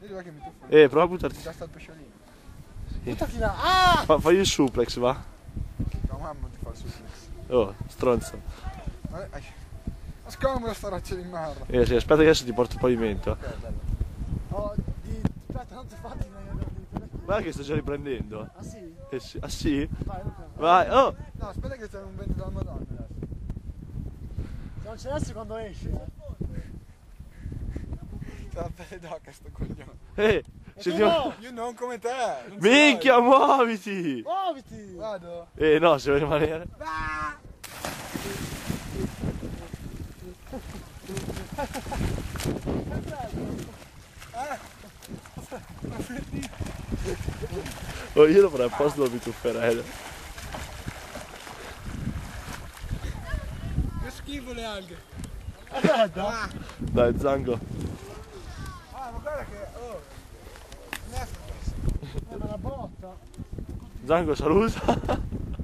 Vedi che mi tuffo. Prova a buttarti. Già sta il pesciolino. Buttati là. Ah! Fagli il suplex, va. No, mamma ti fa il suplex. Oh, stronzo. Ma scomoda sta roccia di merda. Sì, aspetta che adesso ti porto il pavimento. Oh, aspetta, non ti fatti. Guarda che sto già riprendendo. Ah sì? Sì. Ah sì? Vai, Luca. Vai, oh! No, aspetta che c'è un vento dalla Madonna adesso. Se non ce l'hai quando esce, C'è la pelle d'oca sto coglione. no! Io non come te. Non Minchia, muoviti! Muoviti! Vado. No, se vuoi rimanere. Oh, io lo farei apposta, non mi tufferei. Che schifo le alghe. Dai, Zango. Ma guarda che... Oh. Ma la botta! Zango, saluta.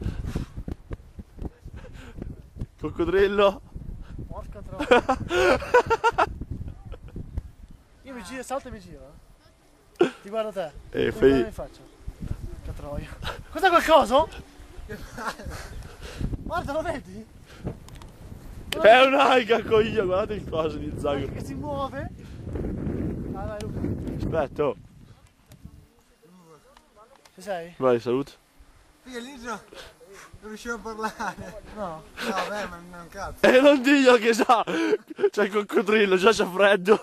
Coccodrillo. Porca troia! Io mi giro, salto e mi giro. Ti guardo te. Fai... in faccia. Che troia. Cos'è quel coso? Guarda, lo vedi? È un'alga, coglione, guardate il coso di Zango. Che si muove. Ah, dai, Luca. Aspetta, oh. Ci sei? Vai, saluta. Figa, lì non riuscivo a parlare. No. No, vabbè, ma non è un cazzo. Non diglielo che sa! C'è il coccodrillo, già c'è freddo.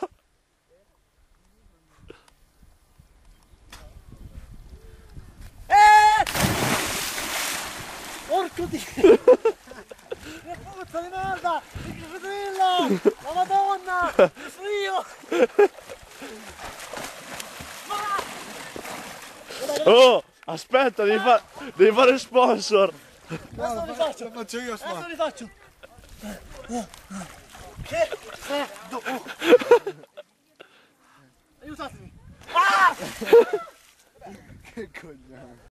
Porco Dio! Che puzza di merda! Il crocodrillo! La Madonna! Il frio! Oh, aspetta, devi fare sponsor. Adesso li faccio! Lo faccio io, Adesso li faccio! Che freddo! Aiutatemi! Che coglione.